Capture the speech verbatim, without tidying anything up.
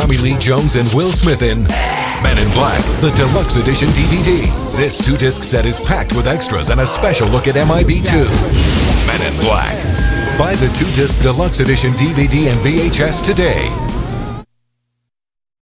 Tommy Lee Jones and Will Smith in Men in Black, the Deluxe Edition D V D. This two-disc set is packed with extras and a special look at M I B two. Men in Black. Buy the two-disc Deluxe Edition D V D and V H S today.